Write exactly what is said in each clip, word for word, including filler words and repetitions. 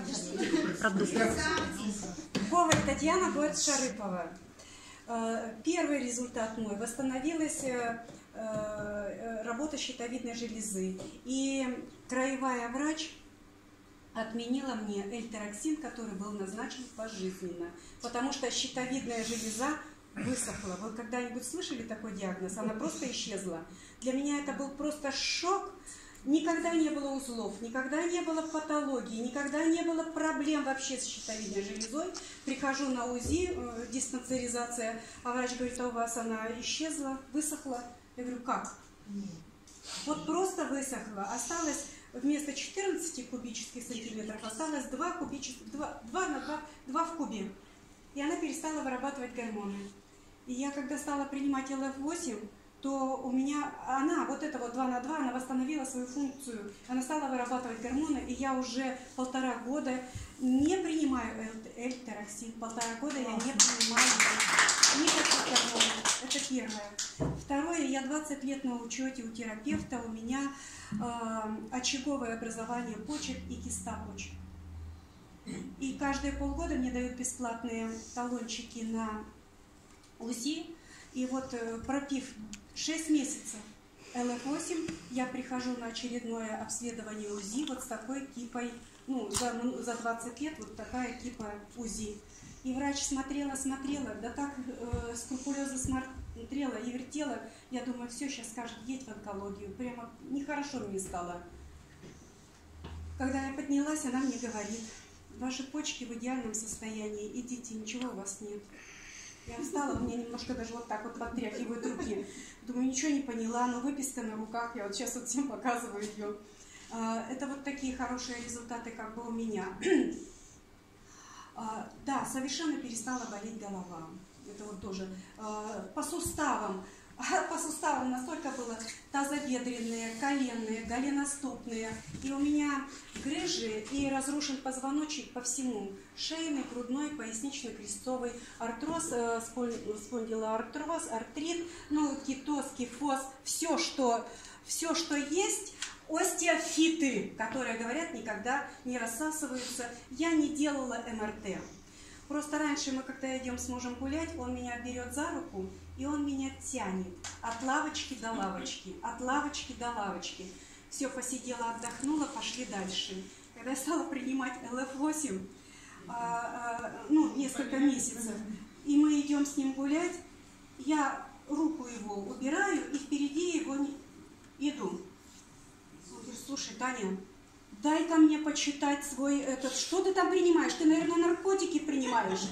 Коваль Татьяна, город Шарыпово. Первый результат мой. Восстановилась работа щитовидной железы. И краевая врач отменила мне эльтероксин, который был назначен пожизненно. Потому что щитовидная железа высохла. Вы когда-нибудь слышали такой диагноз? Она просто исчезла. Для меня это был просто шок. Никогда не было узлов, никогда не было патологии, никогда не было проблем вообще с щитовидной железой. Прихожу на УЗИ, э, диспансеризация, а врач говорит, а у вас она исчезла, высохла. Я говорю, как? Вот просто высохла. Осталось вместо четырнадцати кубических сантиметров, осталось два, кубических, два, два на два, два в кубе. И она перестала вырабатывать гормоны. И я когда стала принимать эл эф восемь, то у меня, она, вот это вот два на два, она восстановила свою функцию. Она стала вырабатывать гормоны, и я уже полтора года не принимаю эльтероксин. Полтора года я не принимаю никаких гормонов. Это первое. Второе, я двадцать лет на учете у терапевта, у меня э, очаговое образование почек и киста почек. И каждые полгода мне дают бесплатные талончики на УЗИ. И вот пропив шесть месяцев эл эф восемь, я прихожу на очередное обследование УЗИ вот с такой кипой, ну, за, за двадцать лет вот такая кипа УЗИ. И врач смотрела, смотрела, да так э, скрупулезно смотрела и вертела. Я думаю, все, сейчас скажет, едь в онкологию. Прямо нехорошо мне стало. Когда я поднялась, она мне говорит, ваши почки в идеальном состоянии, идите, ничего у вас нет. Я встала, у меня немножко даже вот так вот подтряхивают руки. Думаю, ничего не поняла, но выписка на руках, я вот сейчас вот всем показываю ее. Это вот такие хорошие результаты как бы у меня. Да, совершенно перестала болеть голова. Это вот тоже. По суставам. По суставам настолько было тазобедренные, коленные, голеностопные. И у меня грыжи и разрушен позвоночник по всему. Шейный, грудной, пояснично-крестцовый, артроз, спондилоартроз, артрит, ну, китоз, кифоз, все, что, все, что есть. Остеофиты, которые, говорят, никогда не рассасываются. Я не делала эм эр тэ. Просто раньше мы, когда идем с мужем гулять, он меня берет за руку, и он меня тянет от лавочки до лавочки, от лавочки до лавочки. Все, посидела, отдохнула, пошли дальше. Когда я стала принимать эл эф восемь, а, а, ну, несколько месяцев, и мы идем с ним гулять, я руку его убираю, и впереди его не... иду. Он говорит, слушай, Таня, дай-ка мне почитать свой этот... Что ты там принимаешь? Ты, наверное, наркотики принимаешь.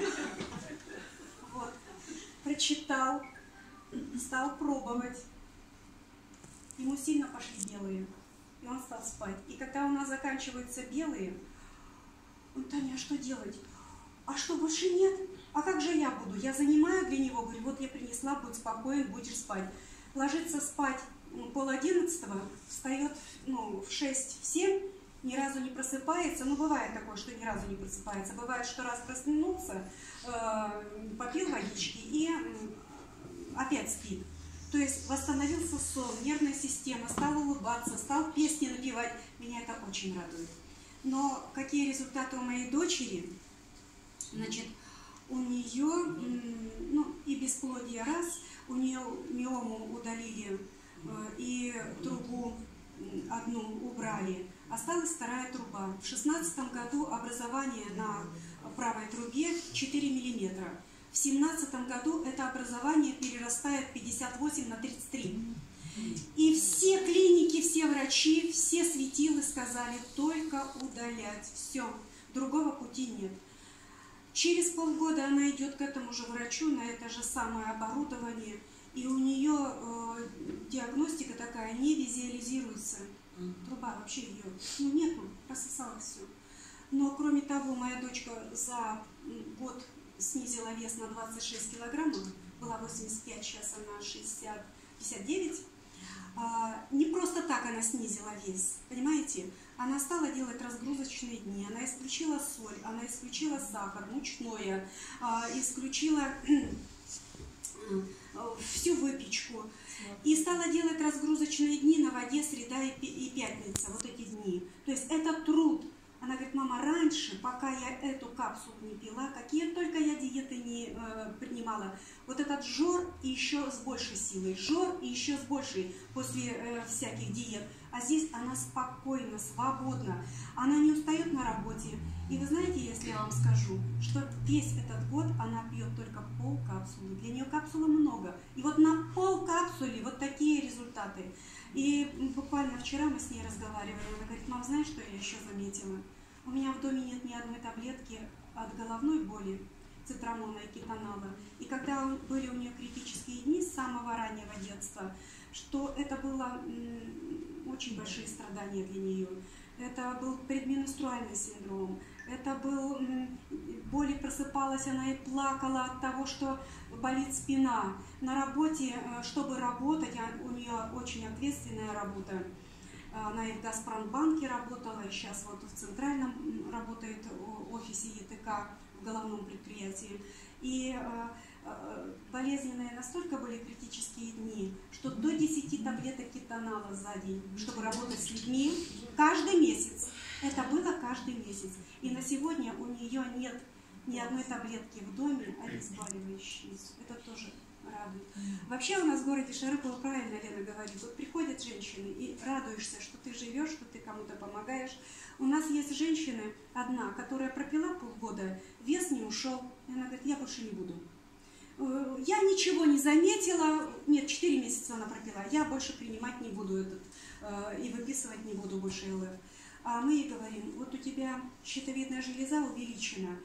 Вот. Прочитал, стал пробовать. Ему сильно пошли белые. И он стал спать. И когда у нас заканчиваются белые, он, Таня, а что делать? А что, больше нет? А как же я буду? Я занимаю для него, говорю, вот я принесла, будь спокоен, будешь спать. Ложится спать пол одиннадцатого, встает ну, в шесть, в семь, ни разу не просыпается. Ну, бывает такое, что ни разу не просыпается. Бывает, что раз проснулся, э, попил водички и э, опять спит. То есть восстановился сон, нервная система, стал улыбаться, стал песни напевать. Меня это очень радует. Но какие результаты у моей дочери? Значит, у нее, ну, и бесплодие раз, у нее миому удалили и трубу одну убрали. Осталась вторая труба. В шестнадцатом году образование на правой трубе четыре миллиметра. В семнадцатом году это образование перерастает пятьдесят восемь на тридцать три. И все клиники, все врачи, все светилы сказали только удалять. Все, другого пути нет. Через полгода она идет к этому же врачу на это же самое оборудование. И у нее э, диагностика такая, не визуализируется. Труба вообще ее, ну нету, рассосалось все. Но кроме того, моя дочка за год снизила вес на двадцать шесть килограммов, была восемьдесят пять, сейчас она шестьдесят, пятьдесят девять. А, не просто так она снизила вес, понимаете? Она стала делать разгрузочные дни, она исключила соль, она исключила сахар, мучное, а, исключила всю выпечку. И стала делать разгрузочные дни на воде, среда и пятница, вот эти дни. То есть это труд. Она говорит, мама, раньше пока я эту капсулу не пила, какие только я диеты не э, принимала, вот этот жор и еще с большей силой, жор и еще с большей после э, всяких диет. А здесь она спокойна, свободна, она не устает на работе. И вы знаете, если я вам скажу, что весь этот год она пьет только пол капсулы, для нее капсулы много. И вот на пол капсулы вот такие результаты. И буквально вчера мы с ней разговаривали, она говорит: мам, знаешь, что я еще заметила? У меня в доме нет ни одной таблетки от головной боли, цитрамона и кетонала. И когда были у нее критические дни с самого раннего детства, что это было очень большие страдания для нее. Это был предменструальный синдром, это был боли, просыпалась она и плакала от того, что болит спина. На работе, чтобы работать, у нее очень ответственная работа. Она и в Газпромбанке работала, и сейчас вот в центральном работает офисе ЕТК в головном предприятии. И болезненные настолько были критические дни, что до десяти таблеток кетонала за день, чтобы работать с людьми каждый месяц. Это было каждый месяц. И на сегодня у нее нет ни одной таблетки в доме обезболивающей. Это тоже радует. Вообще у нас в городе Шарыпово, правильно Лена говорит, вот приходят женщины и радуешься, что ты живешь, что ты кому-то помогаешь. У нас есть женщина одна, которая пропила полгода, вес не ушел. И она говорит: я больше не буду. Я ничего не заметила, нет, четыре месяца она пропила, я больше принимать не буду этот, и выписывать не буду больше эл эф. А мы ей говорим: вот у тебя щитовидная железа увеличена,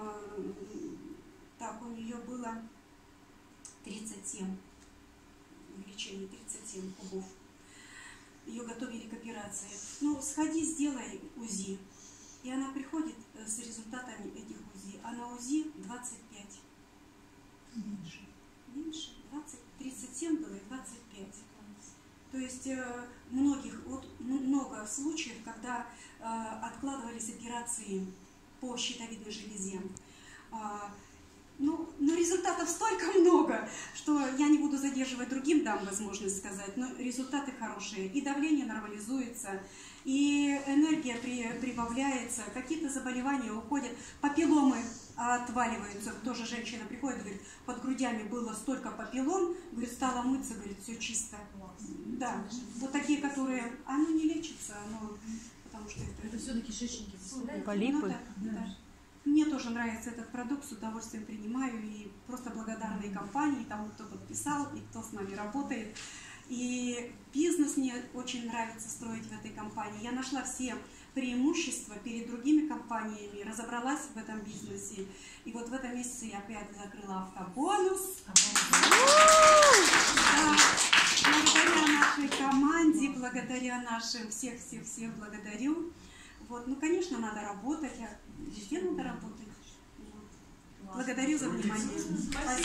так, у нее было тридцать семь, увеличение тридцать семь кубов, ее готовили к операции. Ну, сходи, сделай УЗИ. И она приходит с результатами этих УЗИ, а на УЗИ двадцать пять. Меньше. Меньше. двадцать, тридцать семь было и двадцать пять. То есть э, многих, вот, много случаев, когда э, откладывались операции по щитовидной железе. А, ну, но результатов столько много, что я не буду задерживать, другим дам возможность сказать, но результаты хорошие. И давление нормализуется, и энергия при, прибавляется, какие-то заболевания уходят, папилломы отваливаются. Тоже женщина приходит, говорит, под грудями было столько папиллом, говорит, стала мыться, говорит, все чисто. Да, вот такие, которые, оно не лечится, оно, потому что это... Это все-таки кишечники, полипы? Ну, да, да. Мне тоже нравится этот продукт, с удовольствием принимаю, и просто благодарна и компании, тому, кто подписал, и кто с нами работает. И бизнес мне очень нравится строить в этой компании. Я нашла все преимущества перед другими компаниями, разобралась в этом бизнесе. И вот в этом месяце я опять закрыла автобонус. Благодаря нашей команде, благодаря нашим, всех-всех-всех благодарю. Вот, ну, конечно, надо работать, а везде надо работать. Благодарю за внимание.